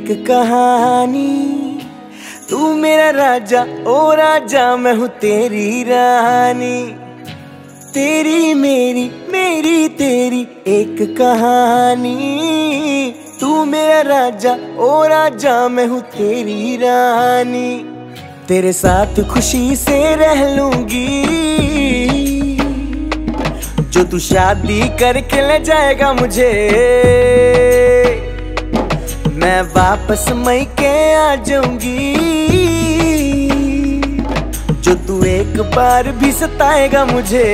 एक कहानी। तू मेरा राजा ओ राजा, मैं हूँ तेरी रानी। तेरी मेरी मेरी तेरी एक कहानी। तू मेरा राजा ओ राजा, मैं हूँ तेरी रानी। तेरे साथ खुशी से रह लूंगी, जो तू शादी करके ले जाएगा मुझे। मैं वापस मैके आ जाऊंगी, जो तू एक बार भी सताएगा मुझे।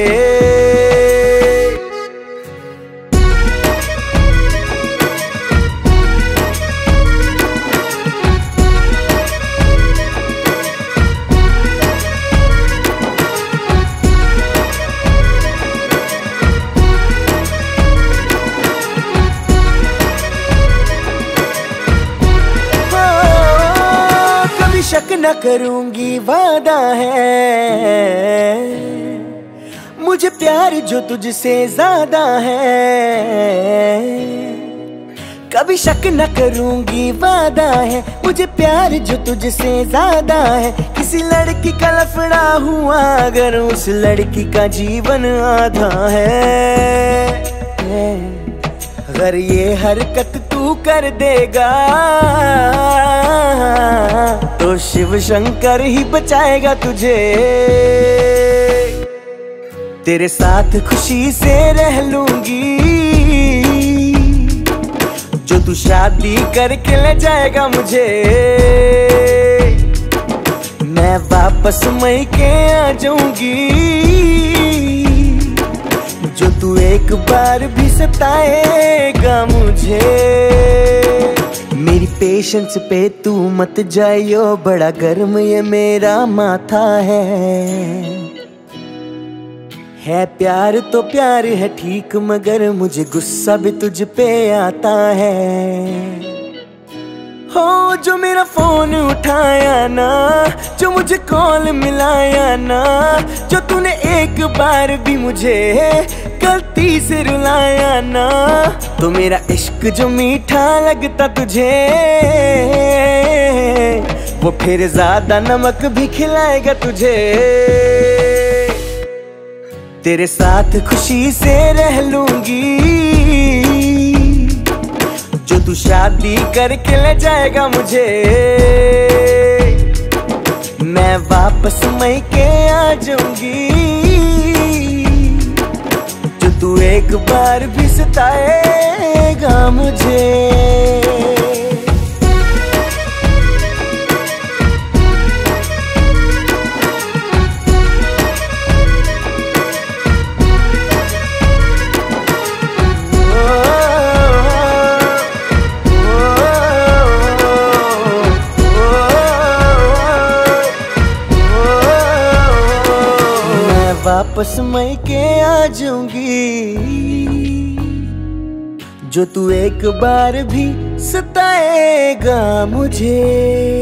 शक न करूंगी, वादा है मुझे प्यार जो तुझसे ज्यादा है। कभी शक न करूंगी, वादा है मुझे प्यार जो तुझसे ज्यादा है। किसी लड़की का लफड़ा हुआ अगर उस लड़की का जीवन आधा है। अगर ये हरकत तू कर देगा तो शिव शंकर ही बचाएगा तुझे। तेरे साथ खुशी से रह लूंगी, जो तू शादी करके ले जाएगा मुझे। मैं वापस मैके आ जाऊंगी, जो तू एक बार भी सताएगा मुझे। मेरी पेशेंस पे तू मत जाइयो, बड़ा गर्म ये मेरा माथा है प्यार तो प्यार है ठीक, मगर मुझे गुस्सा भी तुझ पे आता है। हो जो मेरा फोन उठाया ना, जो मुझे कॉल मिलाया ना, जो तूने एक बार भी मुझे गलती से रुलाया ना, तो मेरा इश्क जो मीठा लगता तुझे, वो फिर ज्यादा नमक भी खिलाएगा तुझे। तेरे साथ खुशी से रह लूंगी, जो तू शादी करके ले जाएगा मुझे। मैं वापस मैके आ जाऊंगी, जो तू एक बार भी सताएगा मुझे। वापस मैके आ जाऊंगी, जो तू एक बार भी सताएगा मुझे।